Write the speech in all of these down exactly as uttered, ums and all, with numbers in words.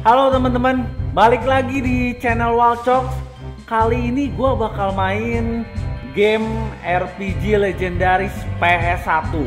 Halo teman-teman, balik lagi di channel Walcox. Kali ini gue bakal main game R P G legendaris P S satu.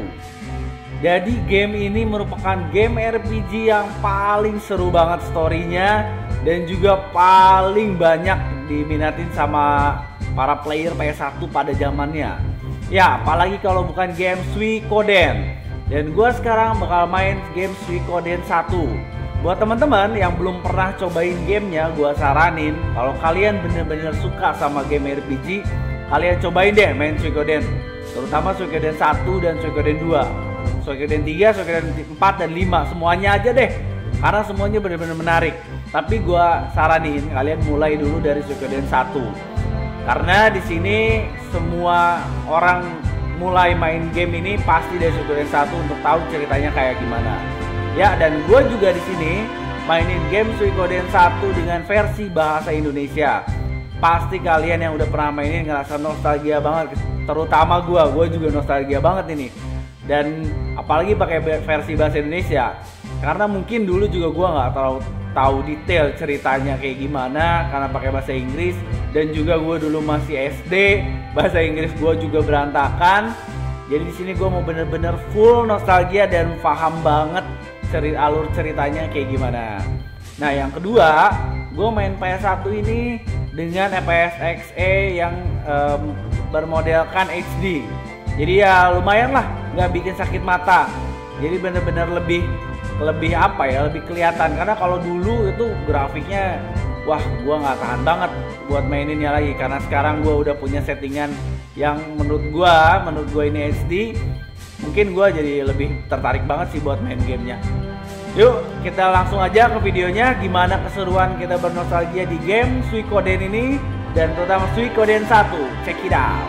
Jadi game ini merupakan game R P G yang paling seru banget storynya dan juga paling banyak diminatin sama para player P S satu pada zamannya. Ya, apalagi kalau bukan game Suikoden. Dan gue sekarang bakal main game Suikoden satu. Buat teman-teman yang belum pernah cobain gamenya, gue saranin kalau kalian bener-bener suka sama game R P G, kalian cobain deh main Suikoden. Terutama Suikoden satu dan Suikoden dua, Suikoden tiga, Suikoden empat dan lima, semuanya aja deh. Karena semuanya bener-bener menarik. Tapi gue saranin kalian mulai dulu dari Suikoden satu. Karena di sini semua orang mulai main game ini pasti dari Suikoden satu untuk tahu ceritanya kayak gimana. Ya, dan gue juga di sini mainin game Suikoden satu dengan versi bahasa Indonesia. Pasti kalian yang udah pernah mainin ngerasa nostalgia banget, terutama gue, gue juga nostalgia banget ini. Dan apalagi pakai versi bahasa Indonesia, karena mungkin dulu juga gue nggak terlalu tahu detail ceritanya kayak gimana karena pakai bahasa Inggris. Dan juga gue dulu masih S D, bahasa Inggris gue juga berantakan. Jadi di sini gue mau bener-bener full nostalgia dan paham banget cerita alur ceritanya kayak gimana. Nah, yang kedua, gue main P S satu ini dengan F P S X E yang um, bermodelkan H D. Jadi ya lumayan lah, nggak bikin sakit mata. Jadi bener-bener lebih lebih apa ya, lebih kelihatan. Karena kalau dulu itu grafiknya, wah, gue nggak tahan banget buat maininnya lagi. Karena sekarang gue udah punya settingan yang menurut gue, menurut gue ini H D. Mungkin gue jadi lebih tertarik banget sih buat main gamenya. Yuk kita langsung aja ke videonya, gimana keseruan kita bernostalgia di game Suikoden ini, dan terutama Suikoden satu. Check it out.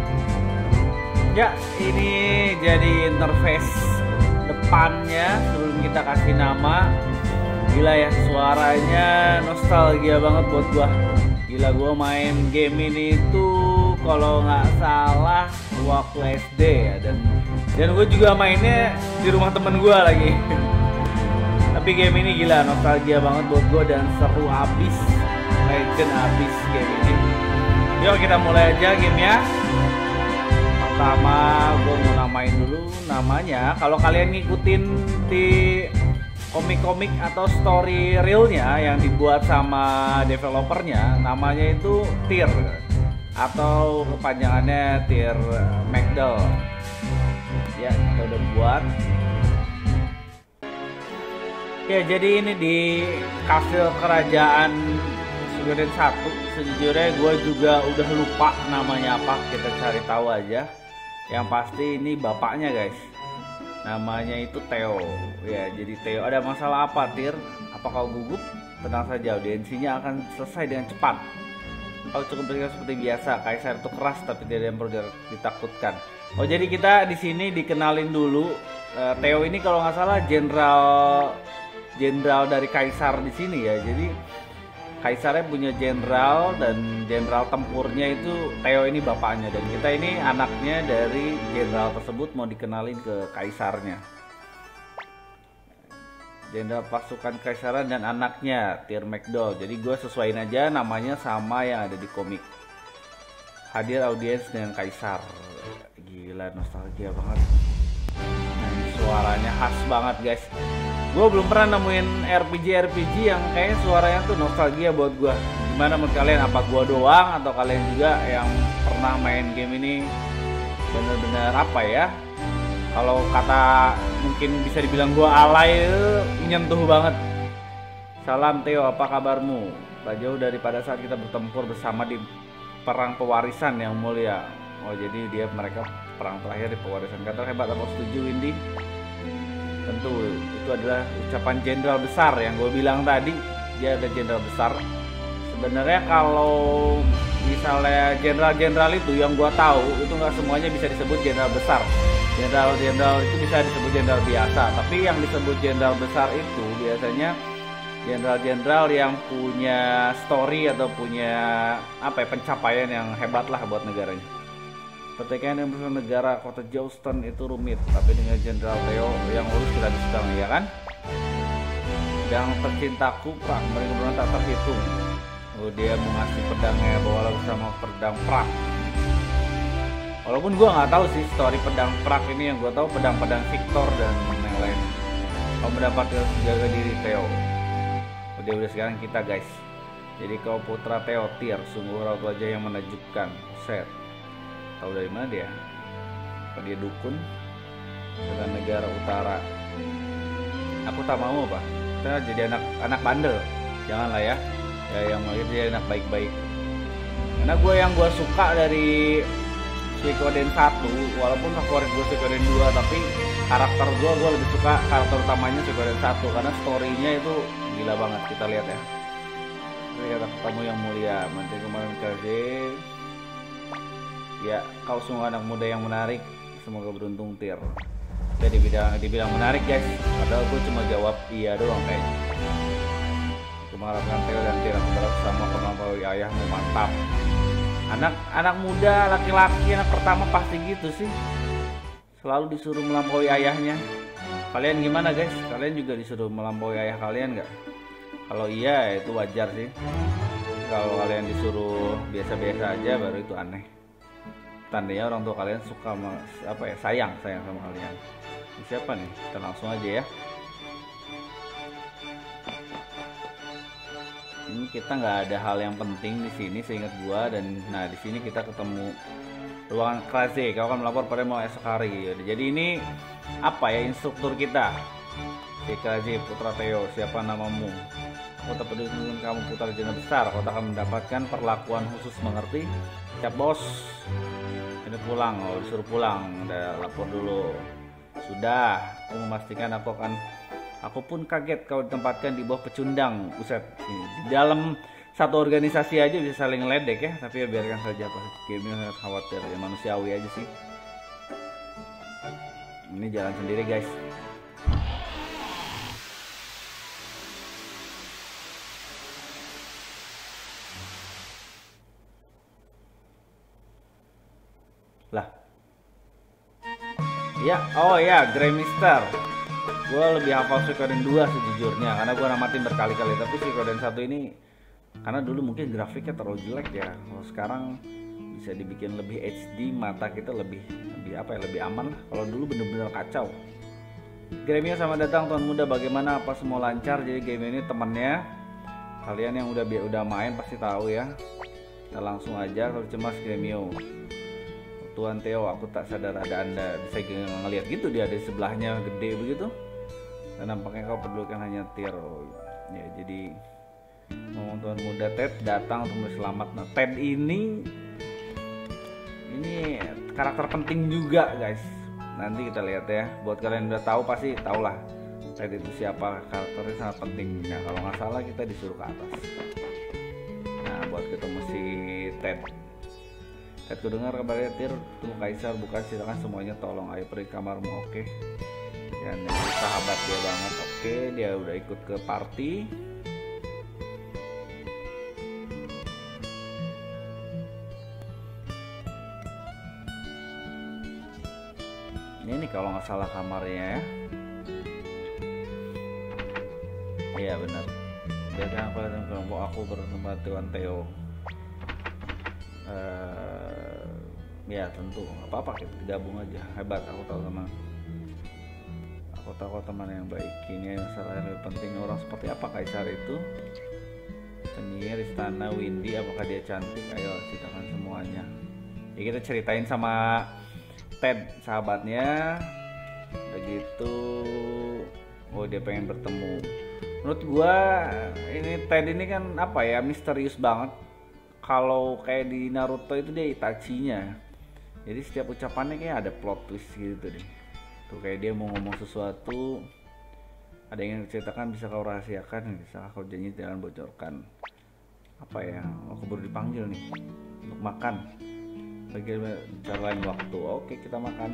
Ya, ini jadi interface depannya sebelum kita kasih nama. Gila ya, suaranya nostalgia banget buat gue. Gila, gue main game ini tuh kalau nggak salah waktu S D ya, dan dan gue juga mainnya di rumah temen gue lagi. Tapi game ini gila, nostalgia banget buat gue dan seru abis, legend abis game ini. Yuk kita mulai aja gamenya. Pertama gue mau namain dulu namanya. Kalau kalian ngikutin di komik-komik atau story realnya yang dibuat sama developernya, namanya itu Tyr atau kepanjangannya Tyr Magdal. Ya, kita udah buat. Ya, jadi ini di kastil kerajaan Suikoden satu. Sejujurnya gue juga udah lupa namanya apa, kita cari tahu aja. Yang pasti ini bapaknya guys, namanya itu Theo. Ya, jadi Theo, ada masalah apa Tyr? Apa kau gugup? Tenang saja, audiensinya akan selesai dengan cepat. Kau cukup bersikap seperti biasa. Kaisar itu keras tapi tidak ada yang perlu ditakutkan. Oh, jadi kita di sini dikenalin dulu. uh, Theo ini kalau nggak salah jenderal jenderal dari kaisar di sini ya. Jadi kaisarnya punya jenderal dan jenderal tempurnya itu Theo ini bapaknya, dan kita ini anaknya dari jenderal tersebut mau dikenalin ke kaisarnya. Jenderal pasukan kaisaran dan anaknya Tyr Magdal. Jadi gue sesuaiin aja namanya sama yang ada di komik. Hadir audiens dengan kaisar. Gila, nostalgia banget. Nah, suaranya khas banget guys. Gue belum pernah nemuin R P G R P G yang kayaknya suaranya tuh nostalgia buat gue. Gimana menurut kalian? Apa gue doang atau kalian juga yang pernah main game ini bener-bener apa ya? Kalau kata mungkin bisa dibilang gue alay, menyentuh banget. Salam Theo, apa kabarmu? Tak jauh daripada saat kita bertempur bersama di perang pewarisan yang mulia. Oh, jadi dia mereka perang terakhir di pewarisan. Kata hebat, apa setuju Windy? Tentu itu adalah ucapan jenderal besar yang gue bilang tadi. Dia ada jenderal besar. Sebenarnya kalau misalnya jenderal-jenderal itu yang gue tahu itu nggak semuanya bisa disebut jenderal besar. Jenderal-jenderal itu bisa disebut jenderal biasa. Tapi yang disebut jenderal besar itu biasanya jenderal-jenderal yang punya story atau punya apa ya, pencapaian yang hebat lah buat negaranya. Pertikaian yang bersama negara kota Jouston itu rumit, tapi dengan Jenderal Theo yang lurus kita bisa, ya kan? pedang tercintaku, perang benar-benar tak terhitung. Oh, dia mau ngasih pedangnya bawa bersama pedang prak. Walaupun gua nggak tahu sih story pedang prak ini, yang gua tahu pedang-pedang Victor dan yang lain. Kau mendapatkan jaga diri Theo. Oh, dia udah sekarang kita guys. Jadi kau putra Theo Tyr, sungguh raut wajah yang menakjubkan. Set. Tahu dari mana dia? Apa dia dukun? Dengan negara utara. Aku tak mau pak. Kita jadi anak anak bandel. Janganlah ya. Ya yang mau jadi anak baik-baik. Karena gue yang gue suka dari Suikoden satu, walaupun favorit gue Suikoden dua, tapi karakter gue gue lebih suka karakter utamanya Suikoden satu karena story-nya itu gila banget. Kita lihat ya. Kita ketemu yang mulia, Menteri Kemarin Kaze. Ya, kau sungguh anak muda yang menarik. Semoga beruntung Tyr. Jadi dibilang dibilang menarik guys. Padahal gue cuma jawab iya doang kayaknya. Aku mengharapkan Theo dan Tyr berharap sama melampaui ayahmu, mantap. Anak anak muda, laki-laki, anak pertama pasti gitu sih. Selalu disuruh melampaui ayahnya. Kalian gimana guys? Kalian juga disuruh melampaui ayah kalian nggak? Kalau iya itu wajar sih. Kalau kalian disuruh biasa-biasa aja baru itu aneh. Tandanya orang tua kalian suka apa ya, sayang sayang sama kalian. Ini siapa nih? Kita langsung aja ya. Ini kita nggak ada hal yang penting di sini seingat gua, dan nah di sini kita ketemu ruangan Kaze. Kau akan melapor pada mau esok hari. Jadi ini apa ya, instruktur kita? Si Kaze putra Theo, siapa namamu? Kau tak peduli dengan kamu putra legenda besar. Kau tak akan mendapatkan perlakuan khusus, mengerti? Siap bos. Ini pulang, oh disuruh pulang. Udah lapor dulu. Sudah. Aku memastikan aku akan. Aku pun kaget kau ditempatkan di bawah pecundang. Buset. Di dalam satu organisasi aja bisa saling ledek ya. Tapi ya biarkan saja, apa gamenya sangat khawatir. Ya manusiawi aja sih. Ini jalan sendiri guys. Lah. Ya, oh ya, Grey Mister. Gue lebih hafal Suikoden dua sejujurnya karena gue namatin berkali-kali, tapi Suikoden satu ini karena dulu mungkin grafiknya terlalu jelek ya. Kalau sekarang bisa dibikin lebih H D, mata kita lebih lebih apa ya, lebih aman lah. Kalau dulu bener-bener kacau. Gremio sama datang tuan muda, bagaimana, apa semua lancar? Jadi game ini temennya kalian yang udah udah main pasti tahu ya. Kita langsung aja, kalau cemas Gremio. Tuan Theo, aku tak sadar ada anda. Bisa ngeliat gitu dia di sebelahnya gede begitu. Dan nampaknya kau pedulikan hanya Tyr. Ya jadi ngomong tuan muda, Ted datang untuk berselamat. Nah Ted ini ini karakter penting juga guys. Nanti kita lihat ya. Buat kalian udah tahu pasti tahulah Ted itu siapa, karakternya sangat penting. Nah kalau nggak salah kita disuruh ke atas. Nah buat ketemu si Ted. Ted, ku dengar kabarnya Tyr, tunggu Kaisar, bukan silakan semuanya, tolong ayo pergi kamarmu, oke? Dan ini sahabat dia banget, oke? Dia udah ikut ke party. Ini nih kalau nggak salah kamarnya ya. Iya benar. Biarkan apa dan kelompok aku bertempat Tuan Theo. Uh, ya tentu nggak apa-apa, kita gabung aja, hebat. Aku tahu teman aku tahu teman yang baik. Ini masalah yang lebih penting, orang seperti apa Kaisar itu, penyihir istana Windy, apakah dia cantik? Ayo ceritakan semuanya ya. Kita ceritain sama Ted sahabatnya begitu. Oh dia pengen bertemu. Menurut gua ini Ted ini kan apa ya, misterius banget. Kalau kayak di Naruto itu dia Itachinya. Jadi setiap ucapannya kayak ada plot twist gitu deh. Tuh kayak dia mau ngomong sesuatu, ada yang ceritakan bisa kau rahasiakan, bisa kau janji jangan bocorkan. Apa ya? Aku baru dipanggil nih untuk makan. Bagaimana cara lain waktu? Oke kita makan.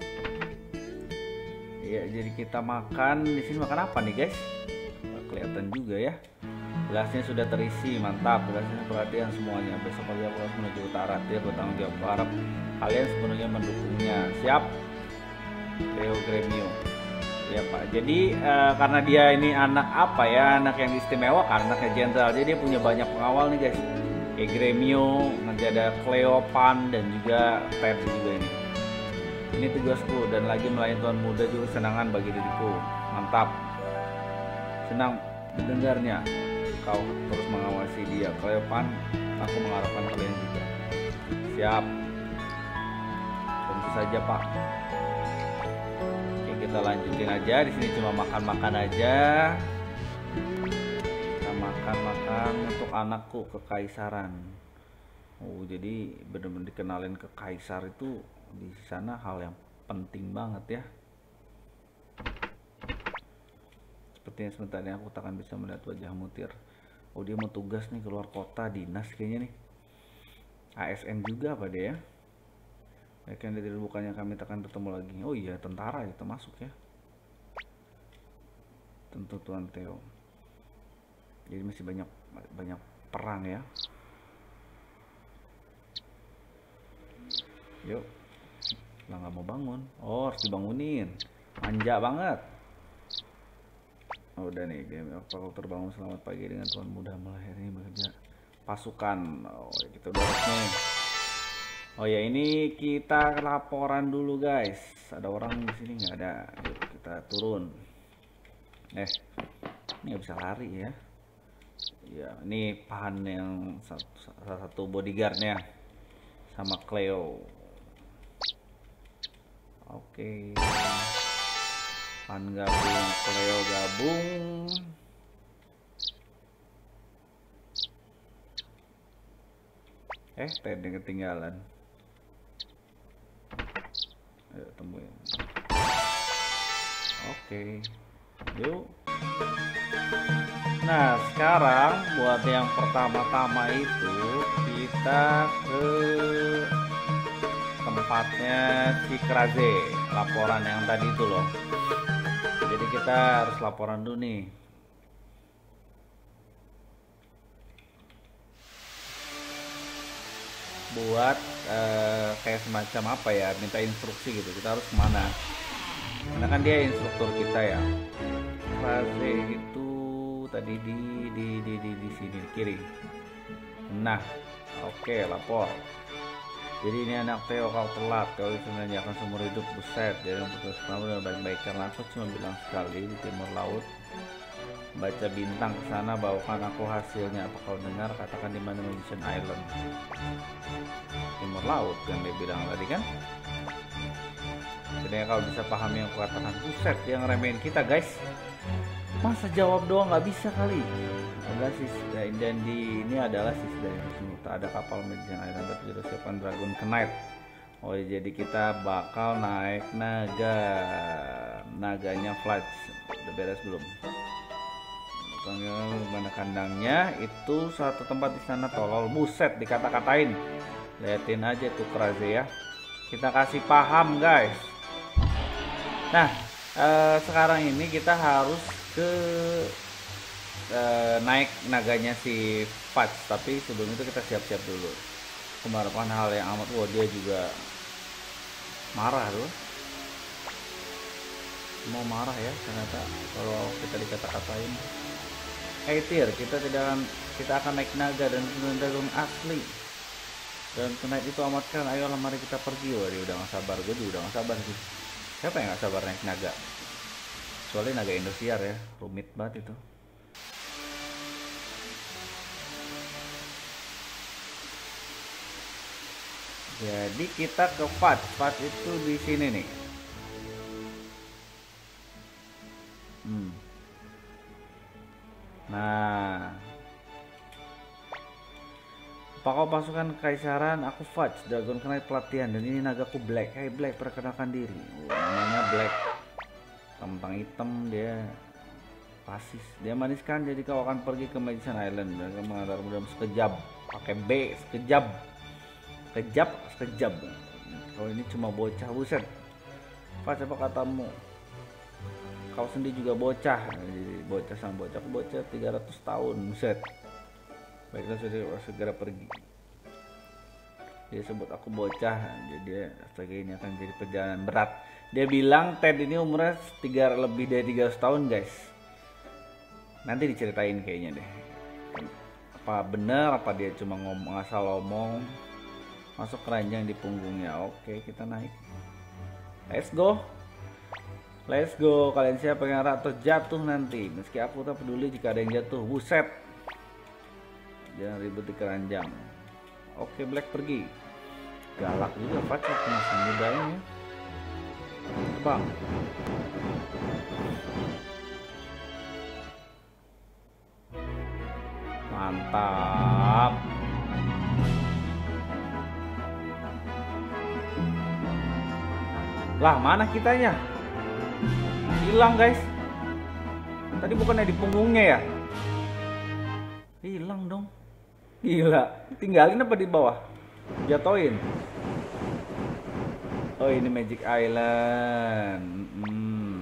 Ya jadi kita makan. Di sini makan apa nih guys? Nggak kelihatan juga ya. Gelasnya sudah terisi, mantap. Gelasnya perhatian semuanya. Besok pagi aku harus menuju utara. Dia bertanggung jawab, harap kalian sepenuhnya mendukungnya. Siap. Theo Gremio. Ya Pak, jadi uh, karena dia ini anak apa ya, anak yang istimewa karena anaknya jenderal, jadi dia punya banyak pengawal nih guys. Kayak Gremio, nanti ada Cleopan dan juga Ted juga ini. Ini tugasku dan lagi melayani Tuan Muda juga kesenangan bagi diriku. Mantap. Senang mendengarnya. Kau terus mengawasi dia. Cleopan, aku mengharapkan kalian juga. Siap. Tentu saja Pak. Oke, kita lanjutin aja. Di sini cuma makan-makan aja. Kita makan-makan untuk anakku kekaisaran. Oh, jadi benar-benar dikenalin ke kaisar itu di sana hal yang penting banget ya. Sepertinya sebentar ini aku tak akan bisa melihat wajah Mutir. Oh, dia mau tugas nih keluar kota, dinas kayaknya nih. A S N juga apa dia ya? Yakin dari bukannya kami tak akan bertemu lagi. Oh iya, tentara itu masuk ya. Tentu Tuan Theo. Jadi masih banyak banyak perang ya. Yuk. Lah nggak mau bangun. Oh, harus dibangunin. Manja banget. Oh, udah nih, game apa kau terbangun selamat pagi dengan Tuan Muda melahirkan bekerja pasukan. Oh, ya kita udah resmi. Oh ya, ini kita laporan dulu guys. Ada orang di sini nggak ada? Yuk kita turun. Eh, ini nggak bisa lari ya. Ya, ini Pahan yang satu, salah satu bodyguardnya sama Cleo. Oke, Pan gabung, Cleo gabung. Eh, Ted yang ketinggalan. Ayo temuin. Oke, yuk. Nah, sekarang buat yang pertama-tama itu kita ke tempatnya si Kraze, laporan yang tadi itu loh. Jadi kita harus laporan dulu nih. Buat eh, kayak semacam apa ya, minta instruksi gitu. Kita harus kemana? Karena kan dia instruktur kita ya. Kraze itu tadi di di di di di sini kiri. Nah, oke, lapor. Jadi ini anak Theo, kau telat, kau sebenarnya akan seumur hidup, buset. Jadi untuk kamu dengan baik-baik, karena aku cuma bilang sekali di timur laut, baca bintang ke sana, bawakan aku hasilnya. Apa kau dengar? Katakan di mana Magician Island. Timur laut yang dia bilang tadi kan. Jadi kau bisa paham yang aku katakan. Buset, dia ngeremehin kita guys. Masa jawab doang nggak bisa kali? Adalah sis dan di ini adalah sis dari tak ada kapal Magician Island, tapi kita siapkan Dragon Knight. Oh jadi kita bakal naik naga, naganya Flash. Udah beres belum? Mana kandangnya? Itu suatu tempat di sana tolol. Buset, dikata-katain. Liatin aja tuh Kraze ya. Kita kasih paham guys. Nah, eh, sekarang ini kita harus ke eh, naik naganya si Patch, tapi sebelum itu kita siap-siap dulu. Kemarin hal yang amat, wah dia juga marah loh, mau marah ya ternyata kalau kita dikata-katain. Hey Tir, kita tidak akan kita akan naik naga dan dragon asli dan tonight itu amat keren. Ayolah mari kita pergi. Wah dia udah gak sabar, gue juga udah gak sabar sih. Siapa yang gak sabar naik naga? Soalnya naga Indosiar ya, rumit banget itu. Jadi kita ke Fat, Fat itu di sini nih. Hmm. Nah, Pakau pasukan kekaisaran, aku Fudge, Dragon Knight pelatihan, dan ini nagaku Black. Hey Black, perkenalkan diri. Oh, namanya Black. Tentang hitam dia pasis. Dia maniskan, jadi kau akan pergi ke Magician Island dan kamu mengantarmu dalam sekejap. Pakai B, sekejap. Sekejap, sekejap. Kau ini cuma bocah, buset. Fudge, apa katamu? Kau sendiri juga bocah. Jadi bocah sama bocah, bocah tiga ratus tahun, buset. Baiklah, sudah segera pergi. Dia sebut aku bocah, jadi astaga ini akan jadi perjalanan berat. Dia bilang Ted ini umurnya tiga, lebih dari tiga ratus tahun guys. Nanti diceritain kayaknya deh. Apa bener, apa dia cuma ngomong asal ngomong. Masuk keranjang di punggungnya. Oke, kita naik. Let's go. Let's go. Kalian siapa yang atau jatuh nanti? Meski aku tak peduli jika ada yang jatuh. Buset. Jangan ribut di keranjang. Oke, Black pergi. Galak juga Pacok, masih muda ini. Bang. Mantap. Lah, mana kitanya? Hilang, guys. Tadi bukannya di punggungnya ya? Hilang dong. Gila. Tinggalin apa di bawah? Jatoin. Oh, ini Magic Island. Hmm.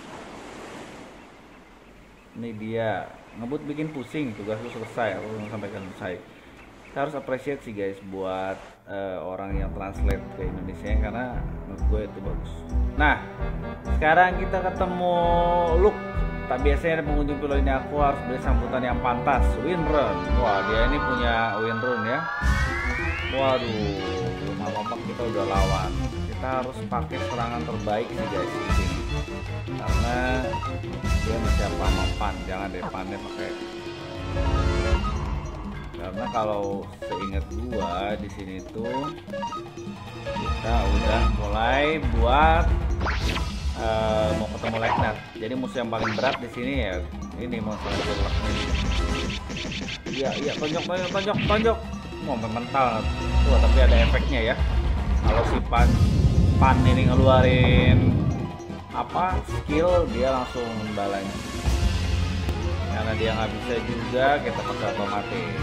Ini dia. Ngebut bikin pusing, tugas lu selesai. Aku belum sampaikan selesai. Kita harus appreciate sih guys buat uh, orang yang translate ke Indonesia karena menurut gue itu bagus. Nah, sekarang kita ketemu Luke. Tak biasanya ada pengunjung pulau ini, aku harus beri sambutan yang pantas. Windrun. Wah, dia ini punya Windrun ya. Waduh, belum apa-apa kita udah lawan. Kita harus pakai serangan terbaik sih guys di sini. Karena dia masih apa mempan, jangan deh pannya pakai. Karena kalau seingat gua di sini tuh kita udah mulai buat uh, mau ketemu Leknat. Jadi musuh yang paling berat di sini ya ini musuh Leknat. Iya iya tonjok tonjok tonjok tonjok. Mau mental. Wah tapi ada efeknya ya. Kalau si pan pan ini ngeluarin apa skill dia langsung balanya. Karena dia nggak bisa juga kita pakai otomatis.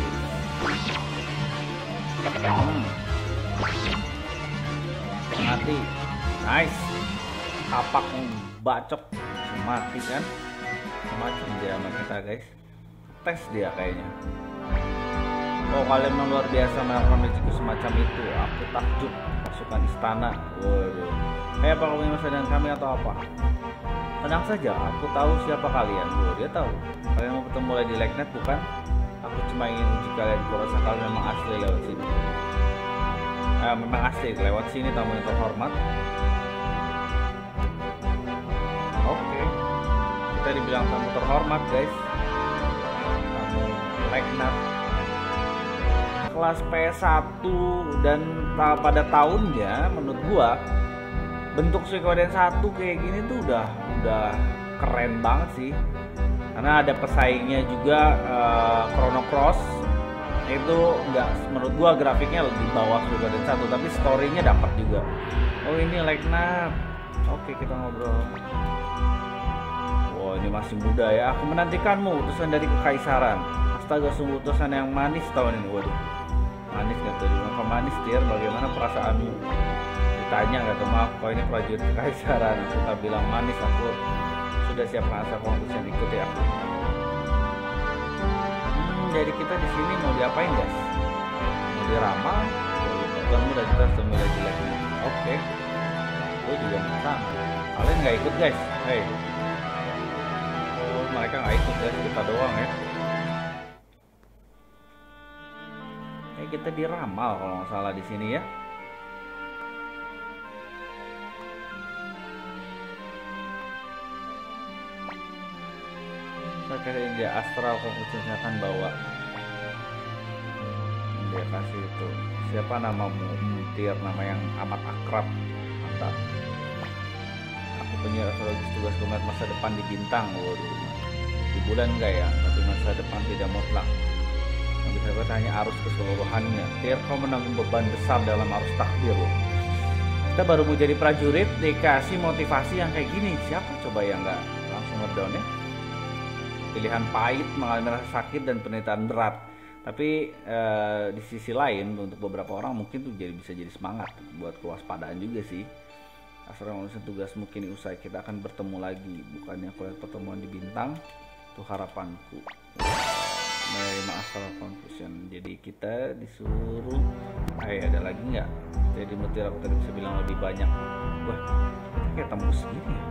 Hmm. Mati, nice. Tapak bacok mati kan? Macam dia sama kita guys. Tes dia kayaknya. Oh kalian memang luar biasa melakukan magicku semacam itu. Aku takjub. Pasukan istana. Waduh. Kayak apa kamu masa dengan kami atau apa? Tenang saja, aku tahu siapa kalian. Oh, dia tahu. Kalian mau bertemu Lady Leknat bukan? Aku cuma ingin uji kalian. Kurasa kalian memang asli lewat sini. Eh, memang asli lewat sini tamu yang terhormat. Oke. Kita dibilang tamu terhormat, guys. Tamu Leknat. Kelas P satu dan ta pada tahunnya menurut gua bentuk Suikoden satu kayak gini tuh udah udah keren banget sih. Karena ada pesaingnya juga uh, Chrono Cross. Itu enggak menurut gua grafiknya lebih bawah Suikoden satu tapi story-nya dapat juga. Oh, ini Leknat. Oke, kita ngobrol. Wow, ini masih muda ya. Aku menantikanmu, utusan dari kekaisaran. Astaga, sungguh utusan yang manis tahun ini. Waduh. Manis nggak tuh? Maka manis Tir, bagaimana perasaanmu? Ditanya nggak tuh, maaf kau ini prajurit kekaisaran. Aku tak bilang manis, aku sudah siapkan asal konkursen ikuti aku. Hmm, jadi kita di sini mau diapain guys? Mau diramal? Tuanmu dan kita semua lagi lagi. Oke. Gue juga nggak sama. Kalian nggak ikut guys? Hey. Oh mereka nggak ikut guys, kita doang ya. Kita diramal kalau nggak salah di sini ya. Saya kasih dia astral konfusius akan bawa. Dia kasih itu. Siapa namamu? Mutir, nama yang amat akrab. Mantap. Aku penyihir astrologis tugas melihat masa depan di bintang. Waduh. Di bulan enggak ya? Tapi masa depan tidak mutlak. Yang bisa bertanya arus keseluruhannya. Biar kau menanggung beban besar dalam arus takdir loh. Kita baru mau jadi prajurit dikasih motivasi yang kayak gini. Siapa coba yang nggak langsung ngedown ya? Pilihan pahit, mengalami rasa sakit dan penderitaan berat. Tapi eh, di sisi lain untuk beberapa orang mungkin tuh jadi bisa jadi semangat buat kewaspadaan juga sih. Asal manusia tugas mungkin usai kita akan bertemu lagi. Bukannya aku lihat pertemuan di bintang. Itu harapanku. Menerima asal confusion. Jadi kita disuruh Eh, ada lagi nggak? Jadi mutiara aku tadi bisa bilang lebih banyak. Wah, kayak tembus gini ya.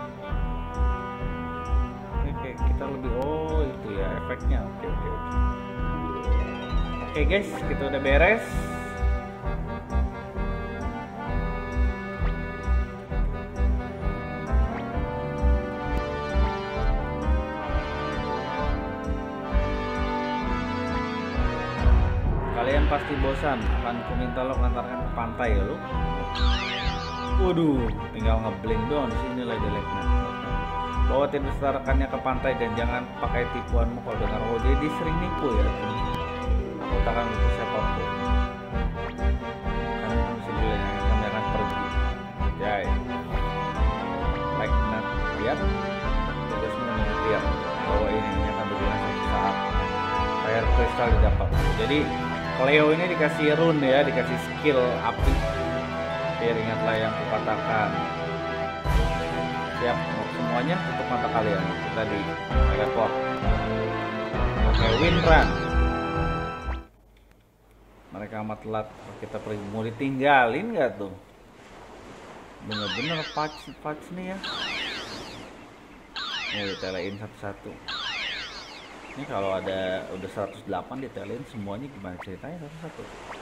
Oke, oke, kita lebih, oh itu ya efeknya. Oke, oke, oke. Oke guys, kita udah beres. Kalian pasti bosan, akan ku minta lo mengantarkan ke pantai ya lo. Waduh, tinggal ngeblink doang di sini lah jeleknya. Bawa tim rekannya ke pantai dan jangan pakai tipuanmu kalau dengar oh jadi sering nipu ya. Aku tak akan nipu siapapun. Kamu mesti bilang yang kami akan pergi. Jai. Like not lihat. Tugasmu lihat bahwa ini akan berjalan suatu saat. Air kristal didapat. Jadi Cleo ini dikasih rune ya, dikasih skill api. Biar ingatlah yang kukatakan. Siap untuk semuanya, tutup mata kalian. Kita di teleport. Oke, win run. Mereka amat telat. Kita pergi. Mau ditinggalin nggak tuh? Bener-bener patch-patch nih ya. Ini ditelein satu-satu. Ini kalau ada udah seratus delapan ditelein semuanya gimana ceritanya satu-satu.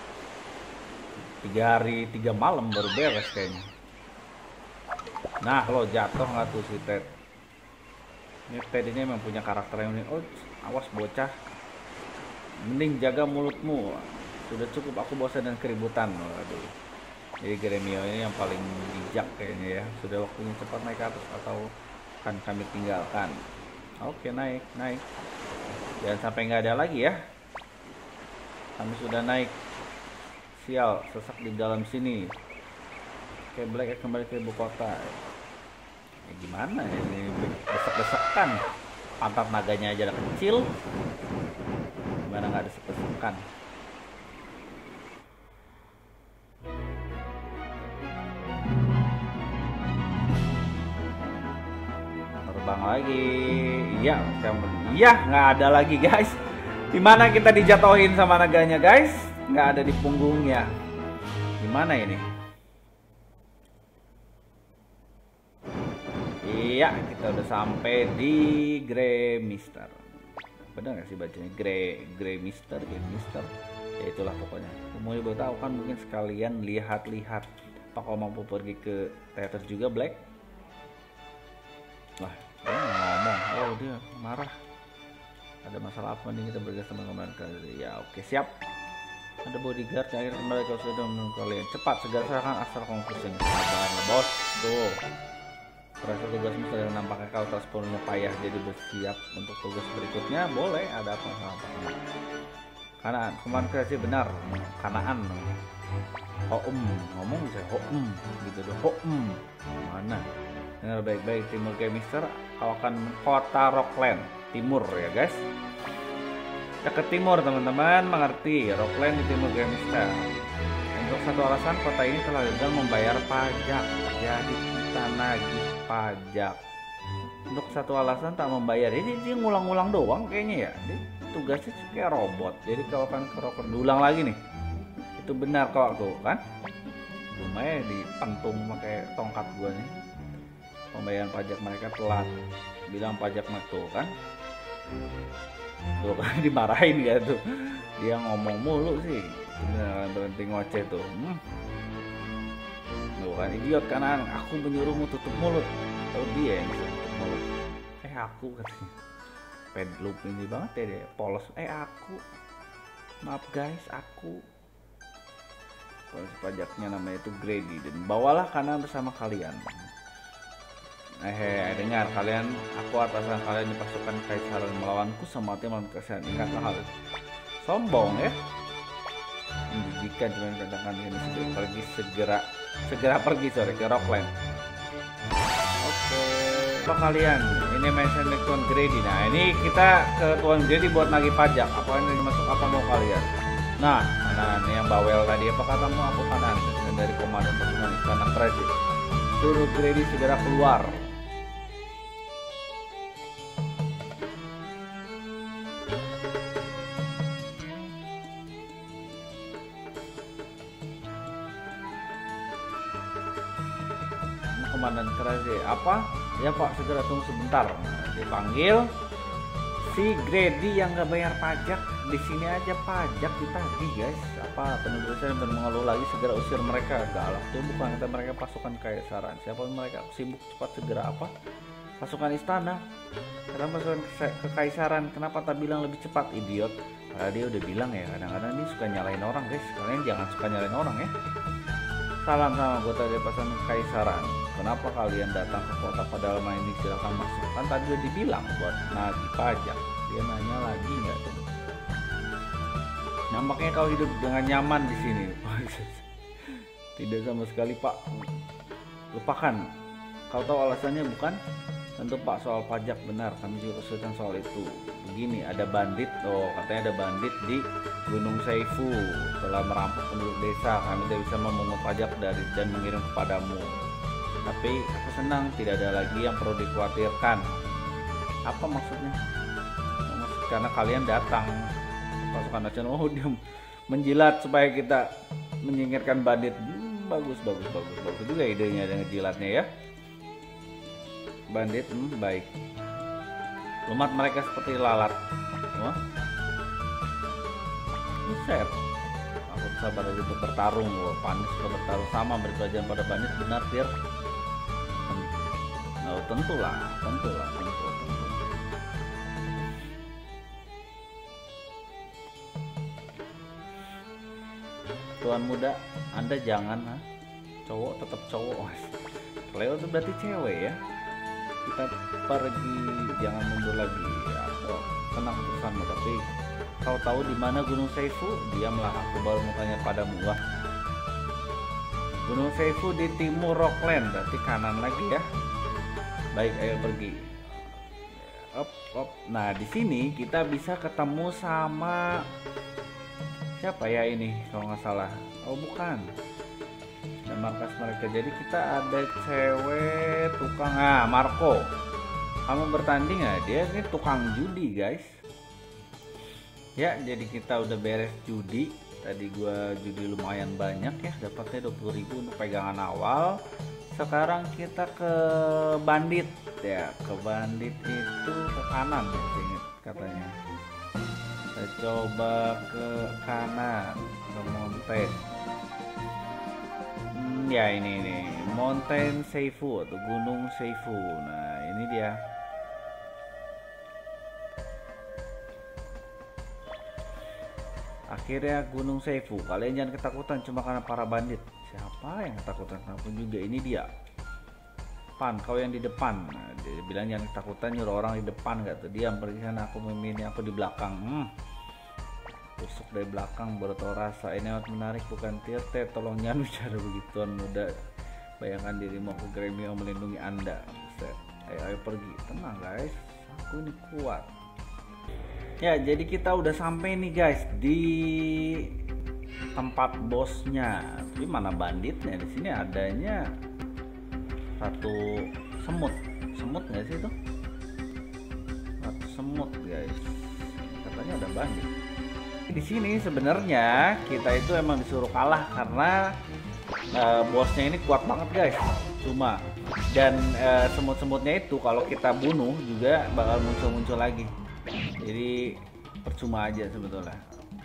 Tiga hari tiga malam baru beres kayaknya. Nah lo jatuh nggak tuh si Ted? Ini Ted ini memang punya karakter yang unik. Oh awas bocah, mending jaga mulutmu. Sudah cukup aku bosan dan keributan. Waduh. Jadi Gremio ini yang paling bijak kayaknya ya. Sudah waktunya cepat naik ke atas atau akan kami tinggalkan. Oke naik naik. Jangan sampai nggak ada lagi ya. Kami sudah naik. Sial, sesak di dalam sini. Oke, Black kembali ke ibu kota. Ya, gimana ya ini desek-desekan. Pantat naganya aja udah kecil. Gimana nggak desek-desekan? Terbang lagi. Iya, iya nggak ada lagi guys. Dimana kita dijatuhin sama naganya guys? Nggak ada di punggungnya. Gimana ini? Iya, kita udah sampai di Grey Mister. Bener nggak sih bacanya? Grey Grey Mister, Grey Mister. Ya itulah pokoknya. Mau ibu tahu kan mungkin sekalian lihat-lihat. Apa kau mampu pergi ke teater juga Black? Wah, dia ngomong. Oh dia marah. Ada masalah apa nih kita bergegas teman-teman? Ya oke siap. Ada bodyguard yang akhirnya kembali kau sudah menunggu kalian. Cepat segera serahkan asal konkursi. Sabar bos. Tuh. Berasa tugasmu sudah nampaknya kau tak sepenuhnya payah jadi bersiap untuk tugas berikutnya. Boleh ada apa apa. Kanaan kemarin kreasi benar. Kanaan. Houm ngomong bisa houm gitu doh. Houm mana? Dengar baik-baik timur Grey Mister. Kau akan kota Rockland timur ya guys. Dekat timur teman-teman mengerti. Rockland di timur Grey Mister. Untuk satu alasan kota ini telah gagal membayar pajak. Jadi kita nagih pajak. Untuk satu alasan tak membayar. Jadi dia ngulang-ngulang doang kayaknya ya. Dia tugasnya kayak robot. Jadi kau akan ke Rockland. Diulang lagi nih. Itu benar kok tuh kan. Lumayan dipentung pakai tongkat gua nih. Pembayaran pajak mereka telat. Bilang pajak tuh kan. Tuh kan dimarahin gitu. Dia ngomong mulu sih. Beneran berhenti ngoceh tuh. Hmm. Tuh kan idiot kanan. Aku menyuruhmu tutup mulut. Tahu dia yang bisa tutup mulut. Eh aku katanya. Pedloop ini banget ya dia. Polos. Eh aku. Maaf guys aku. Polisi pajaknya namanya itu Grady dan bawalah kanan bersama kalian. Eh, dengar kalian, aku atasan kalian di pasukan kaisaran melawanku sama tim melawan kasihan. Ingatlah hal itu. Sombong ya. Menjijikan cuma katakan ini segera pergi segera segera pergi sorry ke Rockland. Oke, apa kalian? Ini mention Tuan Grady. Nah ini kita ke Tuan Grady buat nagih pajak. Apa yang dimasuk apa mau kalian? Nah, kanan yang bawel tadi apa katamu aku kanan dan dari komandan pasukan istana Kredi. Suruh Grady segera keluar. Komandan Kerajaan. Apa? Ya Pak, segera tunggu sebentar. Nah, dipanggil si Grady yang gak bayar pajak. Di sini aja pajak ditagih guys. Apa penugasan yang mengeluh lagi, segera usir mereka. Galak tuh, bukan kata mereka pasukan kekaisaran. Siapa mereka? Sibuk cepat segera apa? Pasukan istana. Karena pasukan kekaisaran. Kenapa tak bilang lebih cepat, idiot? Karena dia udah bilang ya, kadang-kadang dia suka nyalain orang guys. Kalian jangan suka nyalain orang ya. Salam sama anggota dari pasukan kekaisaran. Kenapa kalian datang ke kota pada malam ini? Silahkan masuk. Kan tadi udah dibilang buat nagih pajak. Dia nanya lagi nggak tuh? Nampaknya kau hidup dengan nyaman di sini. Tidak sama sekali Pak. Lupakan. Kau tahu alasannya bukan? Tentu Pak, soal pajak. Benar, kami juga kesulitan soal itu. Begini, ada bandit. Oh, katanya ada bandit di Gunung Seifu. Telah merampok penduduk desa. Kami tidak bisa memungut pajak dari dan mengirim kepadamu. Tapi aku senang, tidak ada lagi yang perlu dikhawatirkan. Apa maksudnya? Maksud karena kalian datang pasukan nasional. Oh, dia menjilat supaya kita menyingkirkan bandit. Hmm, bagus, bagus, bagus, bagus juga idenya dengan jilatnya ya. Bandit, hmm, baik. Lumat mereka seperti lalat. Wah, buset. Aku sabar untuk bertarung. Wah, panis untuk bertarung sama beri pelajaran pada bandit. Benar, Tir? Oh, tentulah, tentulah, tentu, tentu. Tuan muda, Anda jangan, ha? Cowok tetap cowok. Leo itu berarti cewek ya. Kita pergi, jangan mundur lagi. Aku senang keputusanmu, tapi kau tahu di mana Gunung Seifu? Diamlah, aku baru mau tanya padamu. Wah, Gunung Seifu di timur Rockland, berarti kanan lagi ya. Baik, ayo pergi. Op, op. Nah, di sini kita bisa ketemu sama siapa ya ini kalau nggak salah? Oh, bukan. Dan markas mereka. Jadi kita ada cewek tukang, ah Marco. Kamu bertanding ya? Dia ini tukang judi guys. Ya, jadi kita udah beres judi. Tadi gua judi lumayan banyak ya, dapatnya dua puluh ribu untuk pegangan awal. Sekarang kita ke bandit ya, ke bandit itu ke kanan ya, ingat katanya. Kita coba ke kanan, ke mountain. Hmm, ya ini nih, Mountain Seifu atau Gunung Seifu. Nah ini dia. Akhirnya Gunung Seifu. Kalian jangan ketakutan cuma karena para bandit. Siapa yang ketakutan? Apapun juga, ini dia. Pan, kau yang di depan. Nah, dia bilang jangan ketakutan, nyuruh orang di depan gak tuh. Diam, pergi sana, aku memilih, aku di belakang. Hmm. Tusuk dari belakang baru tahu rasa. Ini amat menarik bukan, Tirte? Tolong jangan bicara begituan muda. Bayangkan dirimu, aku Grammy yang melindungi Anda. Buset. Ayo, ayo pergi. Tenang guys, aku ini kuat. Ya, jadi kita udah sampai nih guys di tempat bosnya. Tapi mana banditnya? Di sini adanya satu semut. Semut nggak sih itu? Satu semut guys. Katanya ada bandit. Di sini sebenarnya kita itu emang disuruh kalah karena uh, bosnya ini kuat banget guys. Cuma dan uh, semut-semutnya itu kalau kita bunuh juga bakal muncul-muncul lagi. Jadi percuma aja sebetulnya.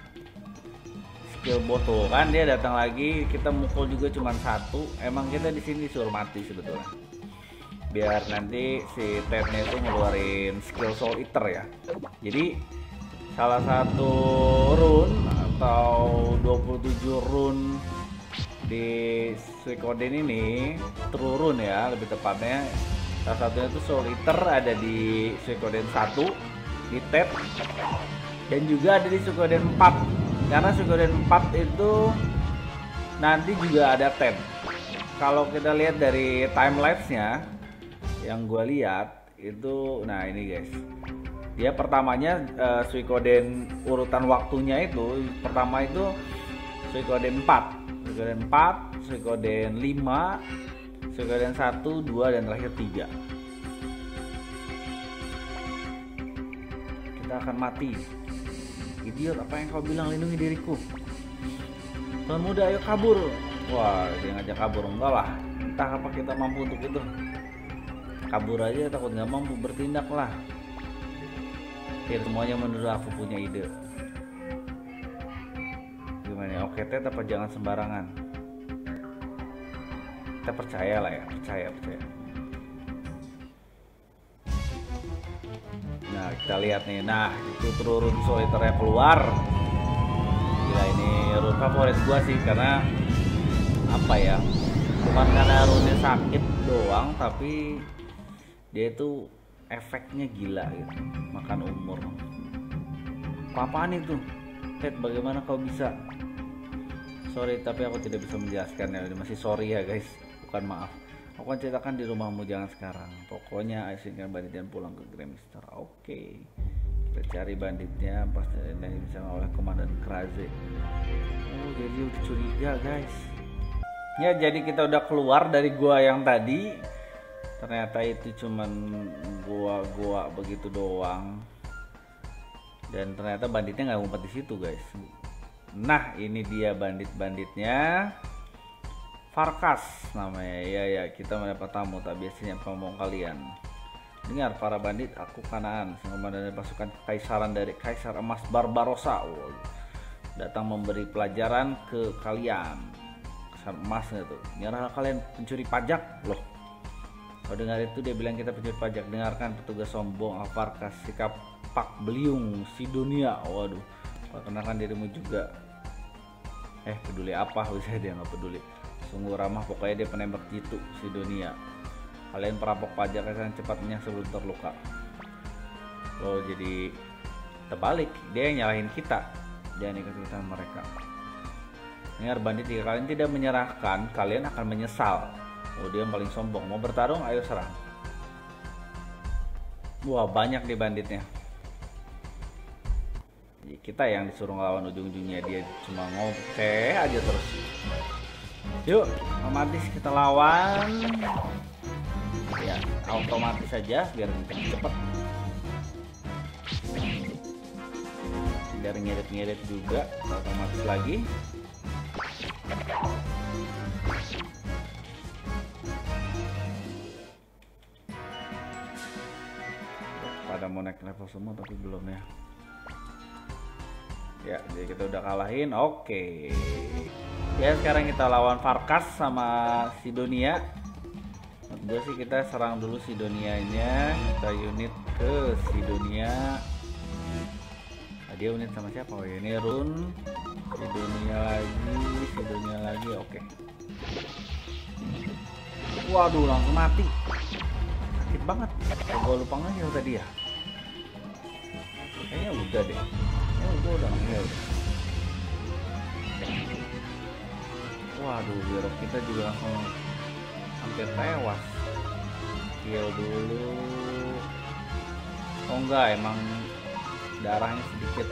Skill bot tuh kan dia datang lagi, kita mukul juga cuma satu. Emang kita di sini disuruh mati sebetulnya. Biar nanti si Tednya itu ngeluarin skill Soul Eater ya. Jadi salah satu rune atau dua puluh tujuh rune di Suikoden ini, true rune ya lebih tepatnya. Salah satunya itu Soul Eater ada di Suikoden satu, di Ted, dan juga ada di Suikoden empat. Karena Suikoden empat itu nanti juga ada Ted. Kalau kita lihat dari time lapse-nya yang gue lihat itu, nah ini guys. Dia pertamanya uh, Suikoden urutan waktunya itu pertama itu Suikoden empat, Suikoden empat, Suikoden lima, Suikoden satu, dua dan terakhir tiga. Kita akan mati. Idiot, apa yang kau bilang? Lindungi diriku. Tuan muda, ayo kabur. Wah, dia ngajak kabur. Enggak lah. entah apa kita mampu untuk itu. Kabur aja takut nggak mampu bertindak lah. Ya, semuanya menurut aku punya ide. Gimana ya? Oke, Ted, apa jangan sembarangan? Kita percaya lah ya, percaya, percaya. Nah, kita lihat nih. Nah, itu turun soliternya keluar. Gila, ini rune favorit gua sih, karena apa ya? Bukan karena rune sakit doang, tapi dia itu efeknya gila gitu, makan umur. Apa-apaan itu? Ted, bagaimana kau bisa? Sorry, tapi aku tidak bisa menjelaskan ya. Masih sorry ya guys, bukan maaf. Aku akan ceritakan di rumahmu, jangan sekarang. Pokoknya izinkan bandit dan pulang ke Gremister. Oke, kita cari banditnya. Pasti ini bisa oleh komandan Kraze. Oh, jadi udah curiga guys. Ya, jadi kita udah keluar dari gua yang tadi. Ternyata itu cuman gua-gua begitu doang. Dan ternyata banditnya nggak ngumpet di situ guys. Nah, ini dia bandit-banditnya. Farkas namanya. Ya ya, kita mendapat tamu tak biasanya ngomong kalian. Dengar para bandit, aku Kanaan, sang komandan pasukan kekaisaran dari Kaisar Emas Barbarossa. Oh, datang memberi pelajaran ke kalian. Kaisar Emas itu. Nyerah kalian pencuri pajak loh. Kau dengar itu, dia bilang kita pencuri pajak. Dengarkan petugas sombong Farkas, sikap pak beliung Sidonia. Waduh, perkenalkan dirimu juga. Eh, peduli apa? Bisa dia nggak peduli. Sungguh ramah, pokoknya dia penembak jitu Sidonia. Kalian perampok pajak, kalian cepat menyang sebelum terluka. Loh, jadi terbalik, dia yang nyalahin kita. Jangan ikut-ikutan mereka. Dengar bandit, jika kalian tidak menyerahkan, kalian akan menyesal. Oh, dia yang paling sombong. Mau bertarung? Ayo serang. Wah, banyak nih banditnya. Kita yang disuruh ngelawan, ujung-ujungnya dia cuma ngoceh aja terus. Yuk, otomatis kita lawan. Ya, otomatis saja biar cepet. Biar ngirit-ngirit juga, otomatis lagi. Pada mau naik level semua tapi belum ya. Ya, jadi kita udah kalahin. Oke. Ya, sekarang kita lawan Farkas sama Sidonia. Menurut gue sih kita serang dulu Sidonianya. Kita unit ke Sidonia. Nah, dia unit sama siapa? Oh, ini Rune. Sidonia lagi, Sidonia lagi. Oke. Waduh, langsung mati. Sakit banget. Gue lupa nge-heal tadi ya. Kayaknya udah deh. Oh, gue udah nge-heal. Waduh, hero kita juga langsung hampir tewas. Heal dulu. Oh enggak, emang darahnya sedikit.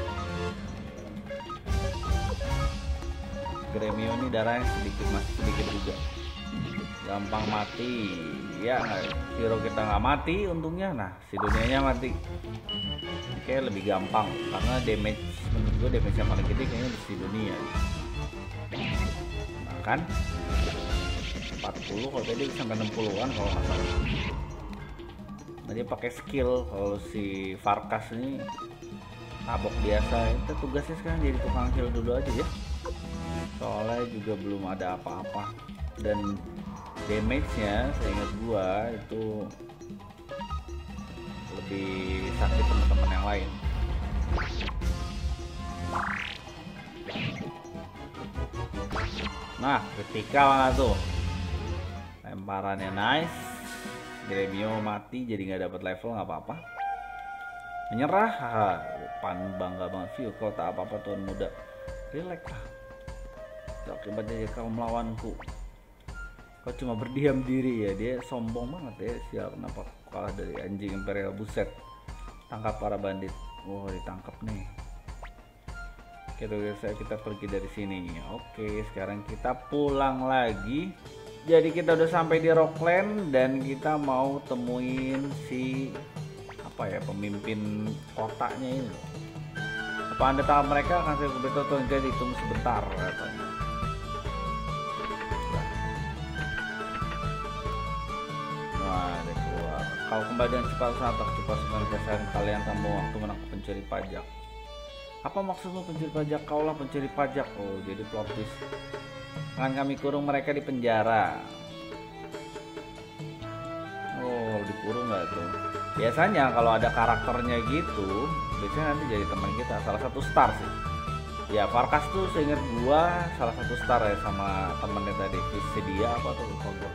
Gremio ini darahnya sedikit, masih sedikit juga. Gampang mati. Ya, hero kita nggak mati untungnya. Nah, Sidonianya mati. Kayak lebih gampang karena damage, menurut gue damage yang paling gede kayaknya di Sidonia. Nah kan empat puluh, kalau tadi sampai enam puluhan kalau nggak salah. Nah, dia pakai skill. Kalau si Farkas ini tabok biasa. Itu tugasnya sekarang jadi tukang heal dulu aja ya, soalnya juga belum ada apa-apa. Dan damage-nya seingat gua itu lebih sakit teman-teman yang lain. Nah, kritikal lah tuh. Lemparannya nice. Gremio mati jadi nggak dapat level, nggak apa-apa. Menyerah, haha. Pan bangga banget view, kau tak apa-apa tuan muda. Relax lah. Akibatnya kau melawanku. Kau cuma berdiam diri ya. Dia sombong banget ya. Sial, kenapa kalah dari anjing Imperial. Buset. Tangkap para bandit. Wow, ditangkap nih. Oke, guys, kita pergi dari sini. Oke, sekarang kita pulang lagi. Jadi kita udah sampai di Rockland dan kita mau temuin si apa ya, pemimpin kotanya ini loh. Apa Anda tahu mereka akan saya beritahu, jadi tunggu sebentar katanya. Kalau kembali dengan cepat santak cepat sekali kesan kalian tambah waktu menangkap pencuri pajak. Apa maksudmu pencuri pajak? Kaulah pencuri pajak. Oh, jadi plot twist. Akan kami kurung mereka di penjara. Oh, dikurung nggak tuh? Biasanya kalau ada karakternya gitu, biasanya nanti jadi teman kita. Salah satu star sih. Ya, Farkas tuh seingat gua salah satu star ya sama temennya tadi. Sedia apa tuh lupa gua.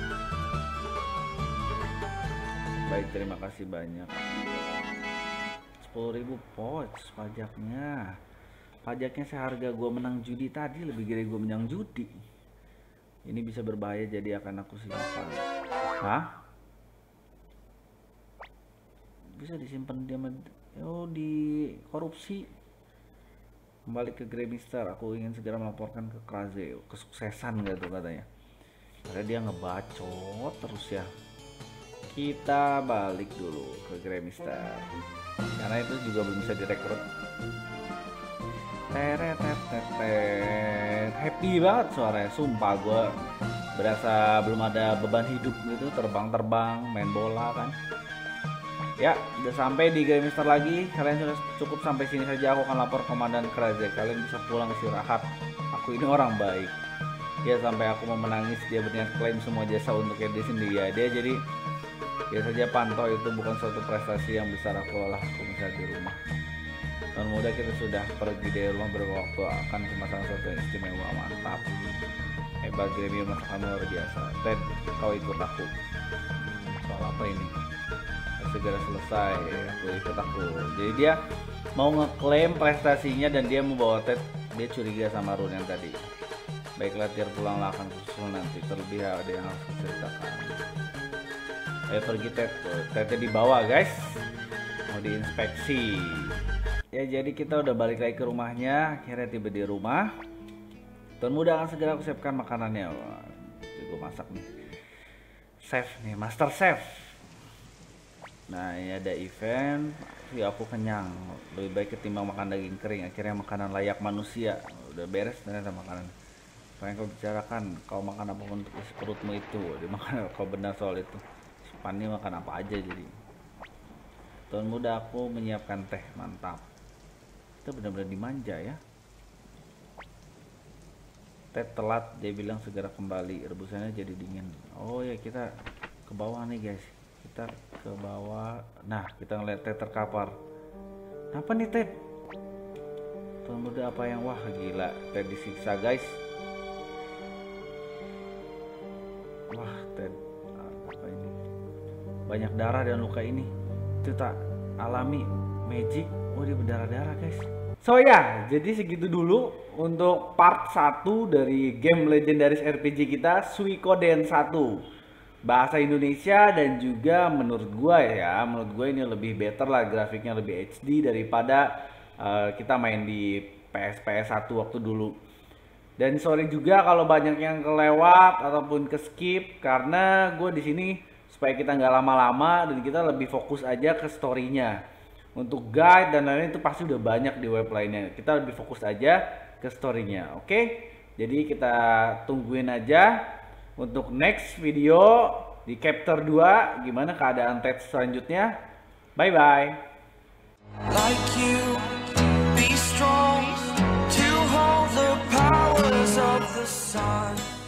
Baik, terima kasih banyak. sepuluh ribu points pajaknya. Pajaknya seharga gua menang judi tadi lebih gede gua menang judi. Ini bisa berbahaya jadi akan aku simpan. Hah? Bisa disimpan dia oh di korupsi. Kembali ke Grey Mister, aku ingin segera melaporkan ke Kraze. Kesuksesan gak tuh katanya. Karena dia ngebacot terus ya. Kita balik dulu ke Grey Mister. Karena itu juga belum bisa direkrut. Teret-teret-teret. Happy banget suaranya, sumpah gue berasa belum ada beban hidup gitu, terbang-terbang, main bola kan. Ya, udah sampai di Grey Mister lagi. Kalian sudah cukup sampai sini saja. Aku akan lapor Komandan Kraze. Kalian bisa pulang istirahat. Aku ini orang baik. Ya, sampai aku mau menangis dia berniat klaim semua jasa untuk dia sendiri. Ya, dia jadi ya saja pantau itu bukan suatu prestasi yang besar. Aku olah aku bisa di rumah. Tahun muda kita sudah pergi dari rumah beberapa waktu akan memasang sesuatu yang istimewa, mantap. Hebat gremium masakan luar biasa. Ted, kau ikut aku. Soal apa ini? Segera selesai, aku ikut aku. Jadi dia mau ngeklaim prestasinya dan dia membawa Ted. Dia curiga sama Rune yang tadi. Baiklah, Tyr, pulanglah, akan susul nanti. Terlebih ada yang harus diceritakan. Ayo pergi Ted. Tednya dibawa guys, mau diinspeksi. Ya jadi kita udah balik lagi ke rumahnya. Akhirnya tiba di rumah. Tuan muda akan segera aku siapkan makanannya. Wah, gue masak nih. Chef nih, master chef. Nah, ini ada event. Ya aku kenyang. Lebih baik ketimbang makan daging kering. Akhirnya makanan layak manusia. Udah beres ternyata makanan. Apa yang kau bicarakan? Kau makan apa untuk isi perutmu itu? Dia makan, kau benar soal itu. Si Pani makan apa aja jadi. Tuan muda, aku menyiapkan teh, mantap. Kita benar-benar dimanja ya. Teh telat, dia bilang segera kembali. Rebusannya jadi dingin. Oh ya, kita ke bawah nih guys. Kita ke bawah. Nah, kita ngeliat Ted terkapar. Apa nih Ted? Tuan muda apa yang wah gila. Ted disiksa guys. Wah Ted, apa ini? Banyak darah dan luka ini. Itu tak alami magic. Oh dia berdarah-darah guys. So ya, yeah, jadi segitu dulu untuk part satu dari game legendaris R P G kita Suikoden satu. Bahasa Indonesia dan juga menurut gue ya, menurut gue ini lebih better lah, grafiknya lebih H D daripada uh, kita main di P S P S satu waktu dulu. Dan sorry juga kalau banyak yang kelewat ataupun ke skip karena gue di sini supaya kita nggak lama-lama dan kita lebih fokus aja ke storynya. Untuk guide dan lain-lain itu pasti udah banyak di web lainnya. Kita lebih fokus aja ke storynya, oke? Okay? Jadi kita tungguin aja. Untuk next video di chapter dua gimana keadaan Ted selanjutnya. Bye bye. Like you, be strong to hold the powers of the sun.